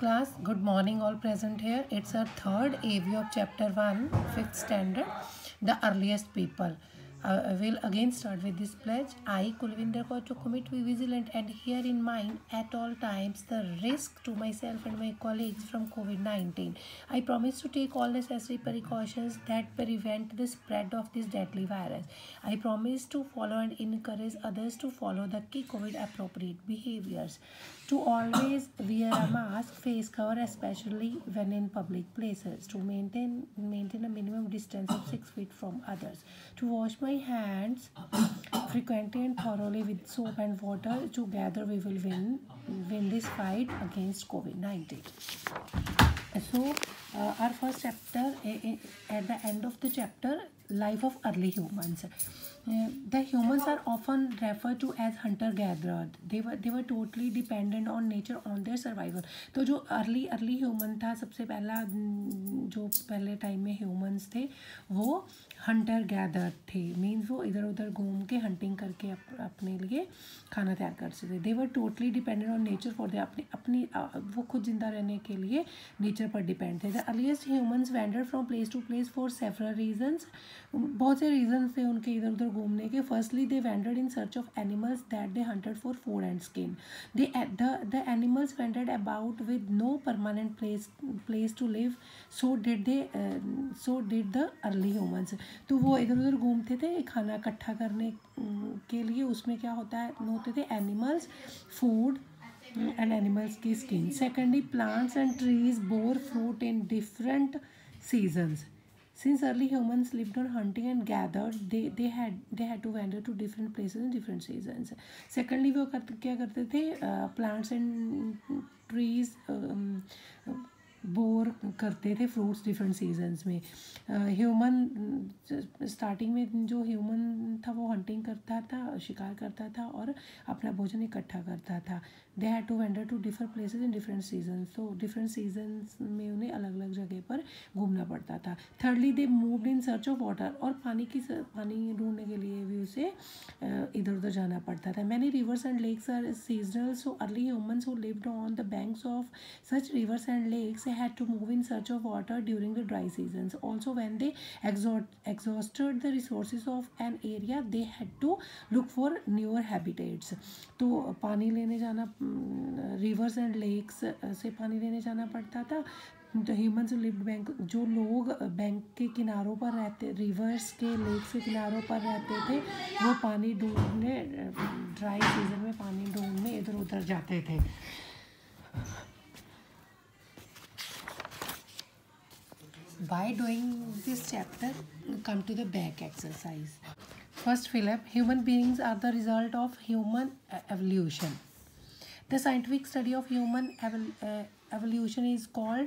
class. Good morning all present here. It's our third AV of chapter 1, 5th standard, the earliest people. I will again start with this pledge. I, Kulvinder Kaur, to commit to be vigilant and bear in mind at all times the risk to myself and my colleagues from COVID-19. I promise to take all necessary precautions that prevent the spread of this deadly virus. I promise to follow and encourage others to follow the key COVID appropriate behaviors. To always wear a mask, face cover, especially when in public places. To maintain a minimum distance of 6 feet from others. To wash my hands frequently and thoroughly with soap and water. Together we will win this fight against COVID-19. So our first chapter, at the end of the chapter, life of early humans. The humans are often referred to as hunter gatherer. They were totally dependent on nature on their survival. तो जो early human था, सबसे पहला जो पहले time में humans थे वो hunter gatherer थे. Means वो इधर उधर घूम के hunting करके अपने लिए खाना तैयार करते थे. They were totally dependent on nature for their अपनी वो खुद जिंदा रहने के लिए nature पर depend थे. The earliest humans wandered from place to place for several reasons. बहुत से reasons थे उनके इधर उधर घूमने के. Firstly, they wandered in search of animals that they hunted for food and skin. The animals wandered about with no permanent place to live. So did the early humans. तो वो इधर उधर घूमते थे खाना इकट्ठा करने के लिए. उसमें क्या होते थे animals, food and animals की skin. Secondly, plants and trees bore fruit in different seasons. Since early humans lived on hunting and gathered, they had to wander to different places in different seasons. Secondly, वो क्या करते थे? Plants and trees bore करते थे fruits different seasons में. Human starting में जो human था वो हंटिंग करता था, शिकार करता था और अपना भोजन इकट्ठा करता था. They had to wander to different places in different seasons. तो डिफरेंट सीजन्स में उन्हें अलग अलग जगह पर घूमना पड़ता था. Thirdly, they moved in search of water. और पानी ढूंढने के लिए भी उसे इधर उधर जाना पड़ता था. Many rivers and lakes are seasonal. So early humans who lived on the banks of such rivers and lakes had to move in search of water during the dry seasons. Also, when they exhausted the resources of an area, they had to look for newer habitats. तो पानी लेने जाना, rivers and lakes से पानी लेने जाना पड़ता था. तो ह्यूमन्स लिव्ड बैंक, जो लोग बैंक के किनारों पर रहते, रिवर्स के लेक्स के किनारों पर रहते थे, वो पानी ढूंढने, ड्राई सीजन में पानी ढूंढने इधर उधर जाते थे. By doing this chapter, come to the back exercise. First, Philip, human beings are the result of human evolution. The scientific study of human evolution is called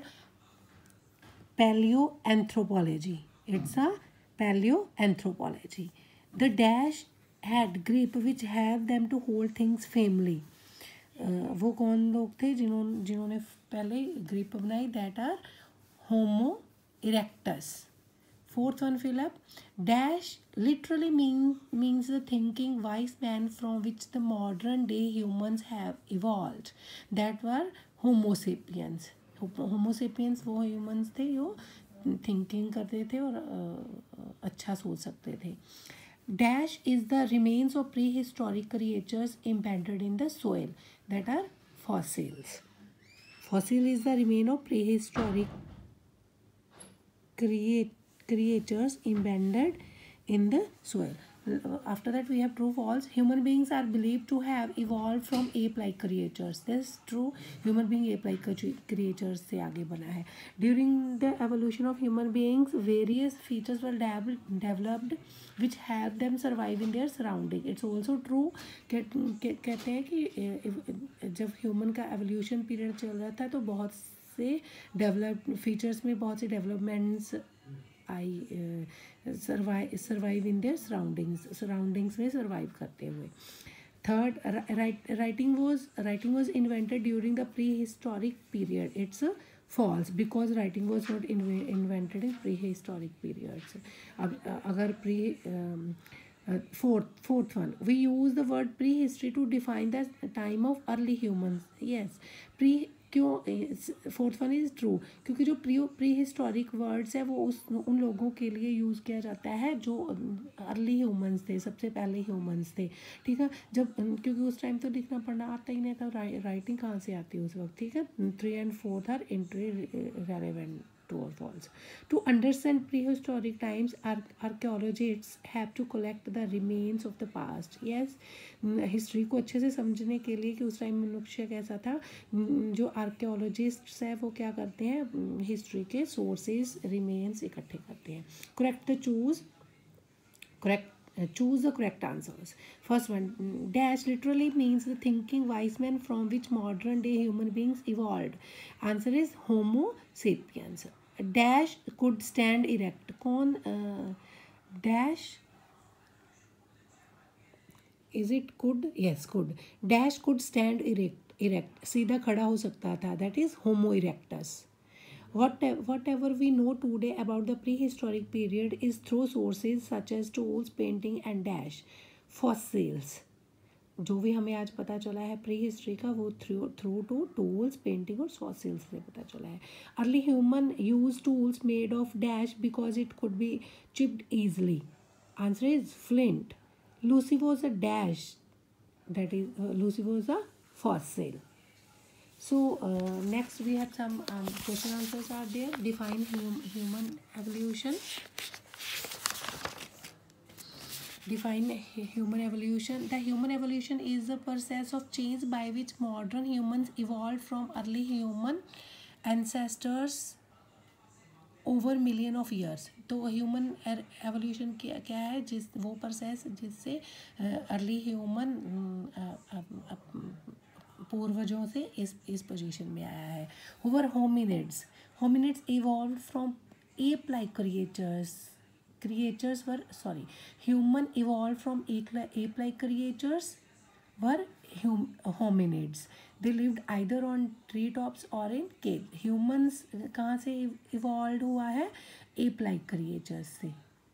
paleoanthropology. It's a paleoanthropology. The dash had grip which helped them to hold things firmly. वो कौन लोग थे जिन्होंने पहले grip बनाई? That are homo erectus. Fourth one, Philip. Dash literally means the thinking wise man from which the modern day humans have evolved. That were Homo sapiens. Homo sapiens वो humans थे जो thinking करते थे और अच्छा सोच सकते थे. Dash is the remains of prehistoric creatures embedded in the soil. That are fossils. Fossil is the remain of prehistoric creatures embedded in the soil. After that we have true false. Human beings are believed to have evolved from ape-like creatures. This is true. Human being ape-like creatures से आगे बना है. During the evolution of human beings, various features were developed which helped them survive in their surrounding. It's also true. कहते हैं कि जब human का evolution period चल रहा था तो बहुत से डेवलप फीचर्स में बहुत से डेवलपमेंट्स आई, सर्वाइव इन देयर सराउंडिंग्स में सर्वाइव करते हुए. Third, writing was invented during the prehistoric period. It's false because writing was not invented in prehistoric periods. अगर fourth one, we use the word prehistory to define the time of early humans. Yes, क्यों? Fourth one is true, क्योंकि जो pre historic words है वो उन लोगों के लिए यूज़ किया जाता है जो अर्ली ह्यूमंस थे, सबसे पहले ह्यूमंस थे, ठीक है। जब क्योंकि उस टाइम तो लिखना पढ़ना आता ही नहीं था, राइटिंग कहाँ से आती है उस वक्त, ठीक है। 3 and 4 are irrelevant, true or false. To understand prehistoric times, archaeologists have to collect the remains of the past. Yes, history को अच्छे से समझने के लिए कि उस टाइम मनुष्य कैसा था, जो आर्कियोलॉजिस्ट्स हैं वो क्या करते हैं, हिस्ट्री के सोर्सेज रिमेन्स इकट्ठे करते हैं। Choose the correct answers. First one, dash literally means the thinking wise man from which modern day human beings evolved. Answer is Homo sapiens. Dash could stand erect. कौन dash, is it could? Yes, could. Dash could stand erect. सीधा खड़ा हो सकता था. That is Homo erectus. Whatever we know today about the prehistoric period is through sources such as tools, painting and dash fossils. जो भी हमें आज पता चला है प्री हिस्ट्री का वो थ्रू टू टूल्स, पेंटिंग और फॉसिल्स से पता चला है। Early human use tools made of dash because it could be chipped easily. Answer is flint. Lucy was a dash, that is Lucy was a fossil. So next we have some question answers are there. Define human evolution. Define human evolution. The human evolution is the process of change by which modern humans evolved from early human ancestors over million of years. तो human evolution क्या है, जिस वो process जिससे early human पूर्वजों से इस position में आया है। However hominids evolve from ape like creatures human evolve from ape like creatures were hominids. They lived either on tree tops or in cave. Humans कहाँ से इवॉल्व हुआ है, एप लाइक क्रिएचर्स से।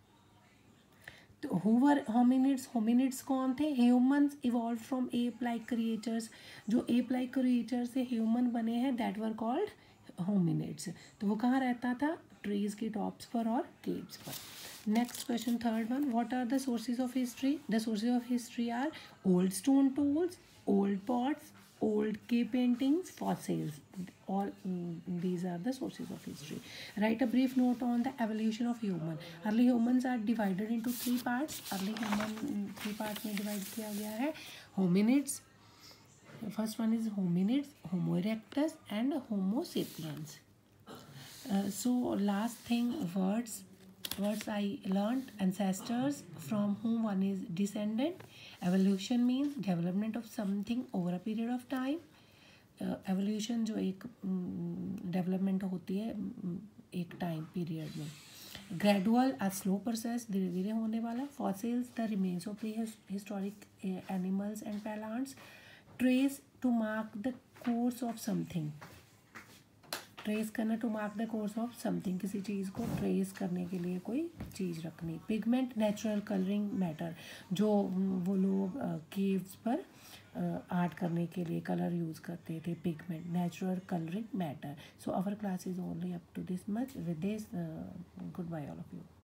तो हुवर होमिनिड्स कौन थे, humans evolve from ape like creatures. जो ape like creature से ह्यूमन बने हैं दैट वर कॉल्ड होमिनिड्स। तो वो कहाँ रहता था, ट्रीज के टॉप्स पर और केव्स पर। Next question third one, what are the sources of history? The sources of history are old stone tools, old pots, old cave paintings, fossils. All these are the sources of history. Write a brief note on the evolution of human. Early humans are divided into 3 parts. Early human 3 parts में divide किया गया है। Hominids, first one is hominids, Homo erectus and Homo sapiens. So last thing, words I learned, ancestors from whom one is descendant. Evolution means development of something over a period of time. Evolution जो एक development होती है एक time period में। Gradual a slow process, धीरे धीरे होने वाला। Fossils, the remains of prehistoric animals and plants. Trace, to mark the course of something. Trace करना, to mark the course of something, किसी चीज़ को ट्रेस करने के लिए कोई चीज़ रखनी। पिगमेंट, नेचुरल कलरिंग मैटर, जो वो लोग केव्स पर आर्ट करने के लिए कलर यूज़ करते थे, pigment, natural colouring matter. So our class is only up to this much. With this goodbye all of you.